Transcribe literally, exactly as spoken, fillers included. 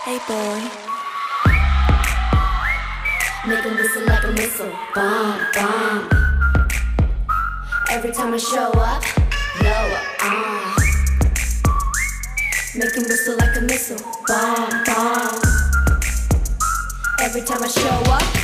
Hey boy, Make 'em whistle like a missile. Bomb, bomb. Every time I show up, lower, uh. Make 'em whistle like a missile. Bomb, bomb. Every time I show up.